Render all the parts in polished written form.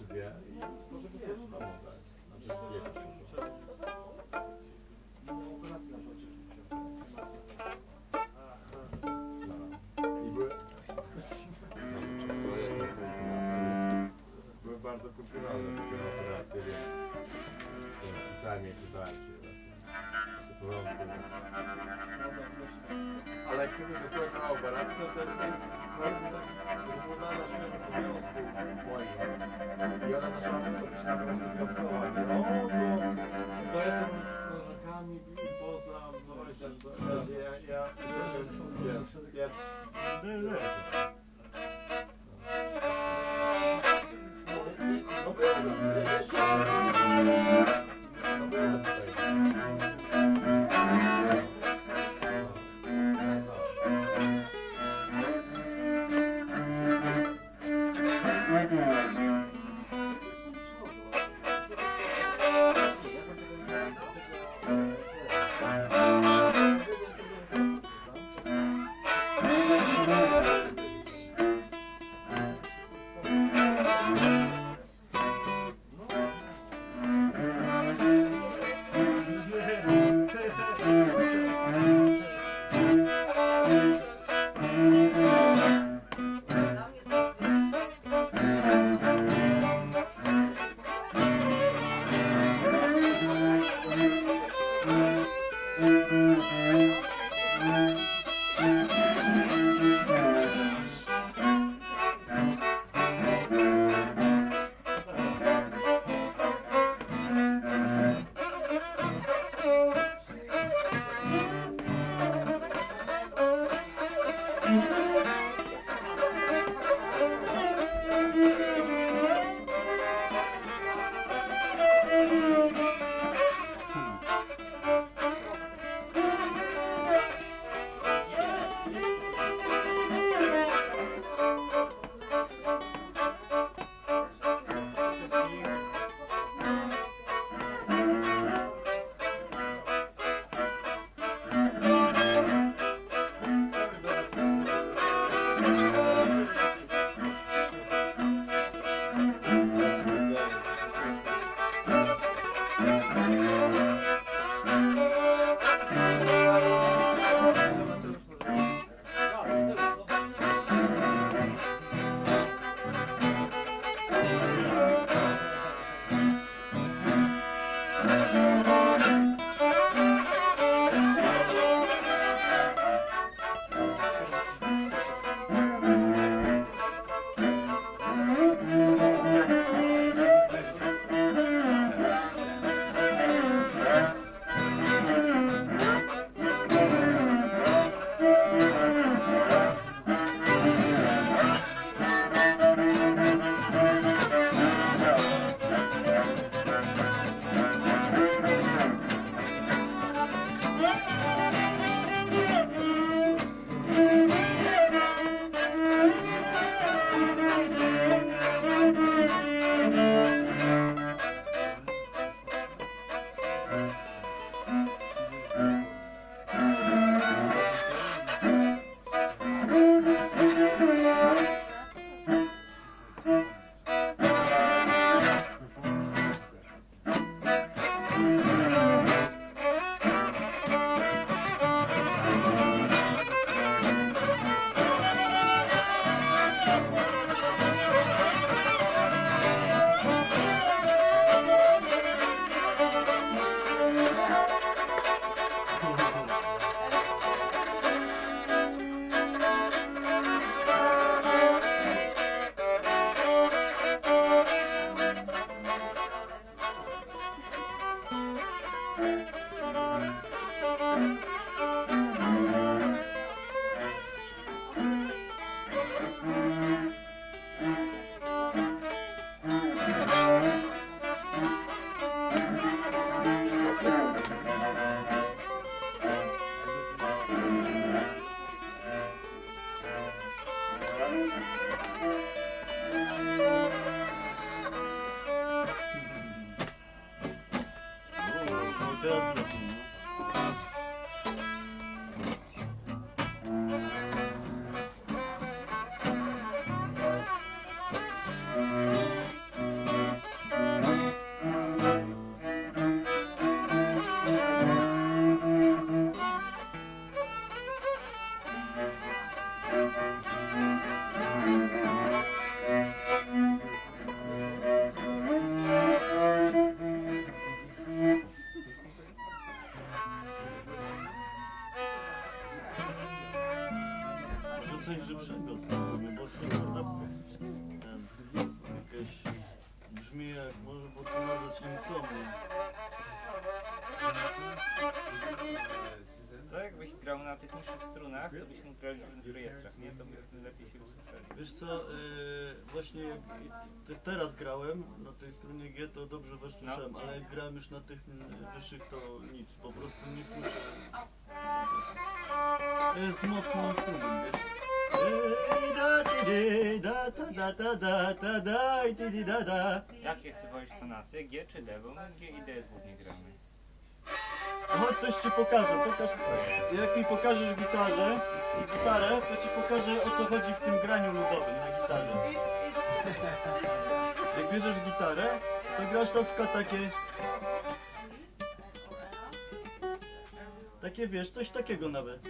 dwie i może by sobie w domu dać. Znaczy jechać muszę. Operacja na przykład I były bardzo kulturalne takie operacje, więc pisałem je tutaj, ale jak ktoś dostaje na operację, to wtedy było na związku moim. I ona zaczęła mi robić na związkowanie. To ja cię z koleżankami poznam, coś tam, coś żywszego spróbujmy, bo kurde, jakieś brzmi jak może podpowiadać insomnię. To jakbyś grał na tych niższych strunach, to byśmy grali w różnych rejestrach, nie? To byśmy lepiej się usłyszeli. Wiesz co, właśnie jak teraz grałem na tej strunie G, to dobrze was słyszałem, ale jak grałem już na tych wyższych, to nic, po prostu nie słyszę. Jest mocno instrument, wiesz? Jakie chcesz wolić tonacje? G czy D? Bo my G i D głównie gramy. Chodź, coś ci pokażę. Jak mi pokażesz gitarę, to ci pokażę, o co chodzi w tym graniu ludowym na gitarze. Jak bierzesz gitarę, to grasz na przykład takie wiesz, coś takiego nawet.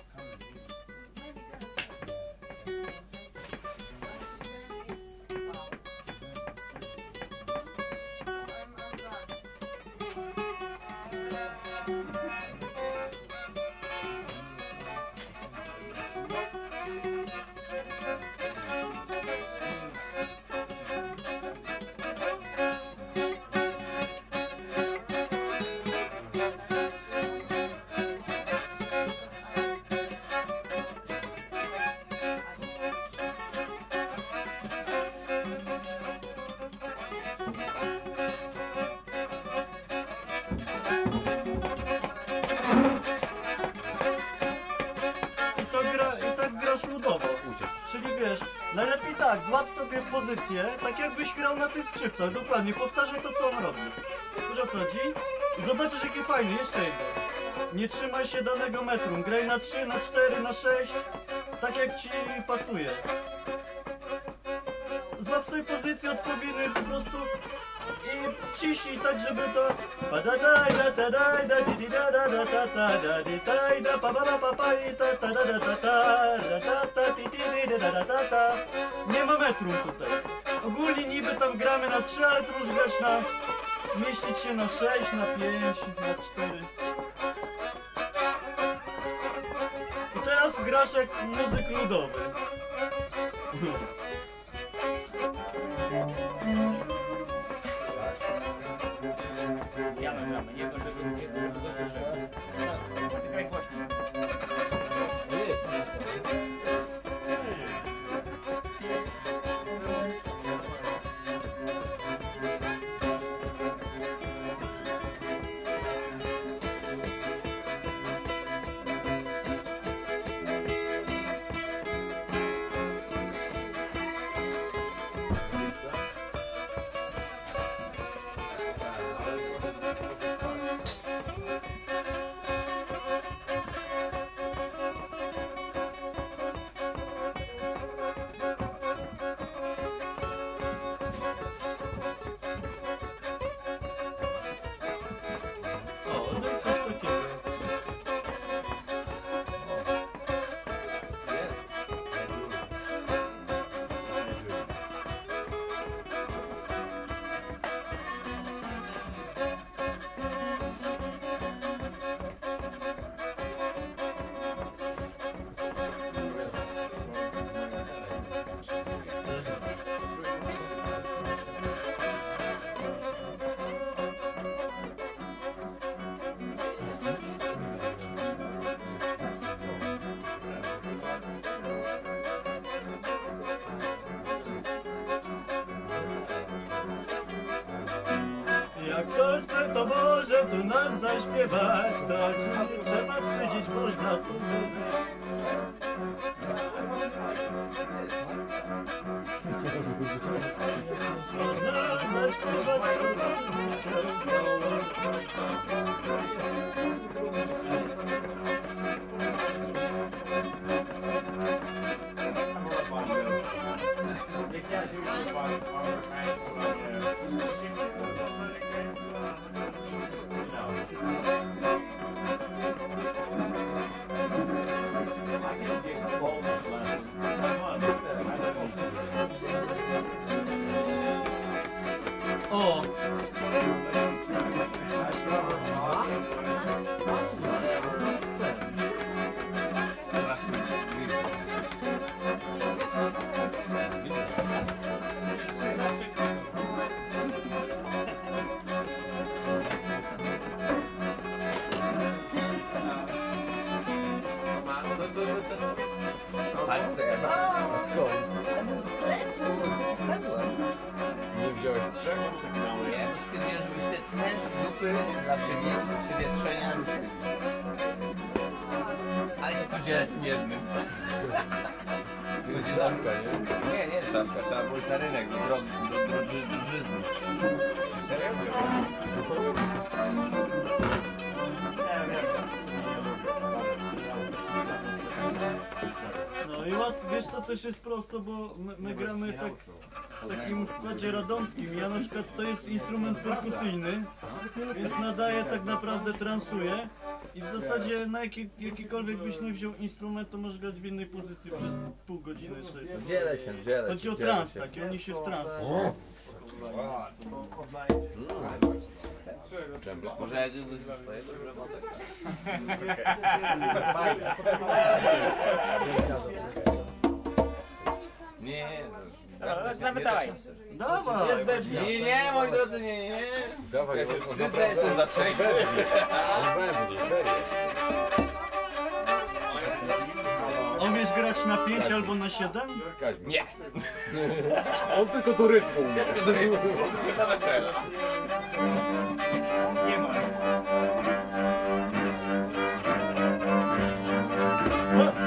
Czyli wiesz, najlepiej tak, złap sobie pozycję, tak jakbyś grał na tych skrzypcach, dokładnie, powtarzaj to, co on robi. Wiesz o co chodzi? I zobaczysz, jakie fajne, jeszcze jedno. Nie trzymaj się danego metrum, graj na 3, na 4, na 6, tak jak ci pasuje. Złap sobie pozycję odpowiednią po prostu i ciśnij tak, żeby to... Nie ma metrum tutaj. Ogólnie niby tam gramy na 3, ale tu już grać na... mieścić się na 6, na 5, na 4. I teraz grasz jak muzyk ludowy. Ja nagramy, nie to, żeby nie było go słyszeć. A ty graj głośniej. Jak ktoś chce, to może tu nam zaśpiewać, to nie trzeba wstydzić, można tu mówić. Można zaśpiewać, przywietrzenia ruszyli. Ale się podzielę tym jednym. Żabka, nie? Nie żabka, trzeba było iść na rynek do drożyzny. Serio? No i wiesz co też jest prosto, bo my gramy tak w takim składzie radomskim. Ja na przykład to jest instrument perkusyjny, więc nadaje tak naprawdę transuje. I w zasadzie na jakikolwiek byś nie wziął instrument, to możesz grać w innej pozycji przez pół godziny. Dzielę się. Chodzi o trans, taki oni się w trans. Może ja gdyby twojego robotę. Nie, Nawet dawaj. Dawaj! nie, moi drodzy, nie. Dawaj, Ja się wstydzę, jestem za trzeźwy. będzie, serio. Umiesz grać na 5 albo na 7? Nie, On tylko do rytmu umie. tylko do rytmu. Na wesele. Nie ma. No,